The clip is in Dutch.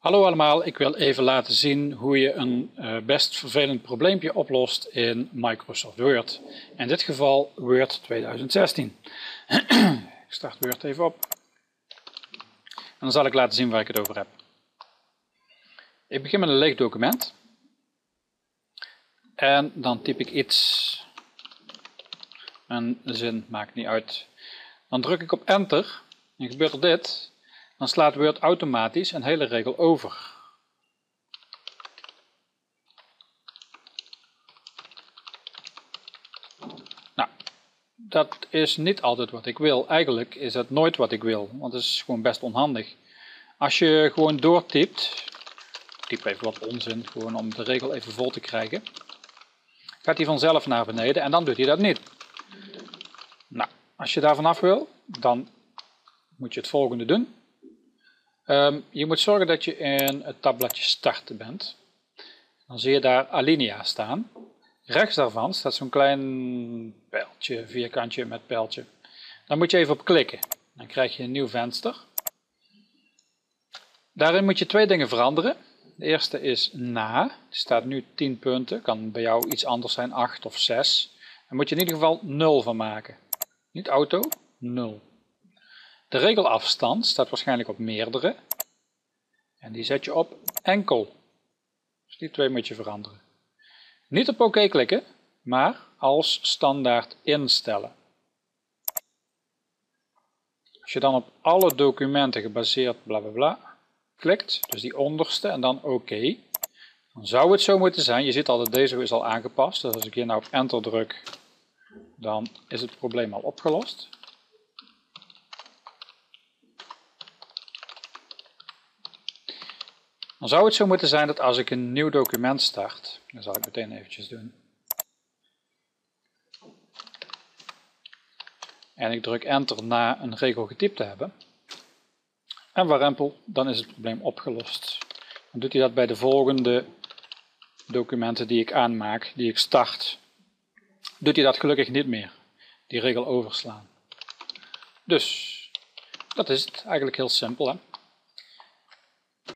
Hallo allemaal, ik wil even laten zien hoe je een best vervelend probleempje oplost in Microsoft Word. In dit geval Word 2016. Ik start Word even op. En dan zal ik laten zien waar ik het over heb. Ik begin met een leeg document. En dan typ ik iets. Een zin, maakt niet uit. Dan druk ik op Enter. En gebeurt er dit. Dan slaat Word automatisch een hele regel over. Nou, dat is niet altijd wat ik wil. Eigenlijk is dat nooit wat ik wil, want het is gewoon best onhandig. Als je gewoon doortypt, typ even wat onzin, gewoon om de regel even vol te krijgen, gaat hij vanzelf naar beneden en dan doet hij dat niet. Nou, als je daar vanaf wil, dan moet je het volgende doen. Je moet zorgen dat je in het tabbladje starten bent. Dan zie je daar Alinea staan. Rechts daarvan staat zo'n klein pijltje, vierkantje met pijltje. Daar moet je even op klikken. Dan krijg je een nieuw venster. Daarin moet je twee dingen veranderen. De eerste is na. Die staat nu 10 punten. Kan bij jou iets anders zijn, 8 of 6. Daar moet je in ieder geval 0 van maken. Niet auto, 0. De regelafstand staat waarschijnlijk op meerdere. En die zet je op enkel. Dus die twee moet je veranderen. Niet op oké klikken, maar als standaard instellen. Als je dan op alle documenten gebaseerd blablabla klikt, dus die onderste en dan oké, dan zou het zo moeten zijn. Je ziet al dat deze is al aangepast, dus als ik hier nou op enter druk, dan is het probleem al opgelost. Dan zou het zo moeten zijn dat als ik een nieuw document start, dat zal ik meteen eventjes doen. En ik druk enter na een regel getypt te hebben. En warempel, dan is het probleem opgelost. Dan doet hij dat bij de volgende documenten die ik aanmaak, die ik start. Doet hij dat gelukkig niet meer, die regel overslaan. Dus, dat is het eigenlijk heel simpel, hè?